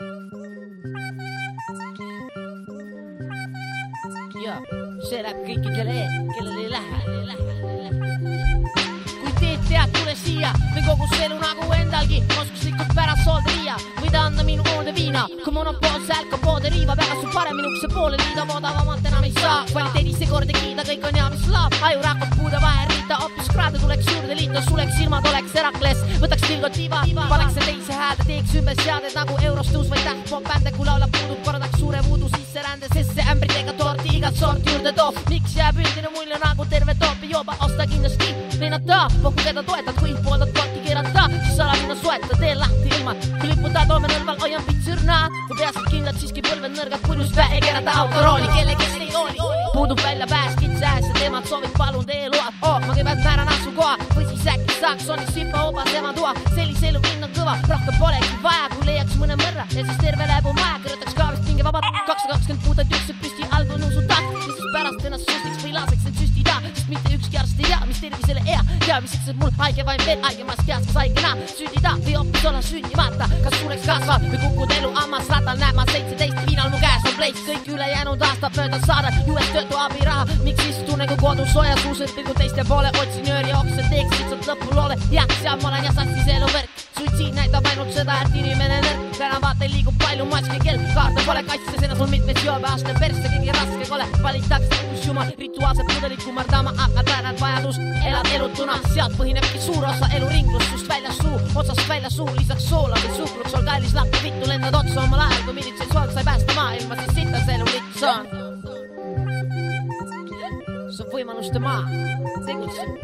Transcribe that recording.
See läheb kõikidele, kellel ei lähe. Kui teed tead, tule siia või kogu elu nagu endalgi oskuslikult pärast soolde viia või ta anda minu hoolde viina. Kui monopool sälka poode riivab, väga su parem minuks see poole liidab, odavamalt enam ei saa. Kvaliteedi see kord ei kiida, kõik on hea, mis laab. Aju rakud puude vahe riita, hoopis kraade tuleks juurde liita. Suleks silmad, oleks Herakles, võtaks tilgot viva, paneks see teise häälde, teeks ümber seaded nagu Eurostus või tähtpop bände. Kui laulab puudub, korraldaks suure vuudu sisserände, sest see ämbritega torti igat sorti juurde toob. Miks jääb üldine mulje nagu terve toopi jooba, osta kindlasti lennata, kogu keda toetad, kui pooldad korti keerata, siis ala minna soeta, tee lahti ilma. Kui liputa toome nõlval, hoian pitsõrnad, kui peasid kindlad, siiski põlved nõrgad, purjus pähe keerata autorooli, kelle kes ei hooli. Puudub välja pääs, kitsa äes ja teemad soovid, palun tee load. Ma kõigepealt määran asukoha, või siis äkki saaks on sipa oba tema tuua. Sellise elu hind on kõva, rohkem polegi vaja, kui leiaks mõne mõrra ja siis terve läbu maja, kõrjutaks kaavist pinge vabad. 220 puudet üksed püsti, algul nuusutad ja siis pärast ennast süstiks või laseks end süstida, sest mitte ükski arst ei tea, mis tervisele hea. Ja mis üksed mul haige vaim veel haigemast teas, kas haigena sündida või hoopis olla sündimata, kas suureks kasvad või kukud elu ammas ratal. Näeb ma 17 viinal mu käes on pleits, kõik ülejäänud aastad möödas saadad US töötu abiraha. Miks istun nagu kodus soojas suused pilgud teiste poole, otsin ööri okse, teeks lihtsalt lõppu loole. Jah, seal ma olen ja sassis elu võrk, suitsiid näitab ainult seda, et inimene nõrk. Tänavatel liigub palju maski kell, kaarte pole kastis ennast mul mitmes joobe aasta persse, kõige raske kole. Valitakse uus jumal, rituaalse pudelit kummardama, aga tänad vajadus, elad elutuna. Sealt põhinebki suur osa eluringlust, sust väljas suu, otsast väljas suu, lisaks soola või suhkruks ol kallis lahti vittu lendad otsa omal ajal, kui midid seksuaalselt sai päästa maailma, siis sitas elu liks on. See on võimaluste maa, tegutseb.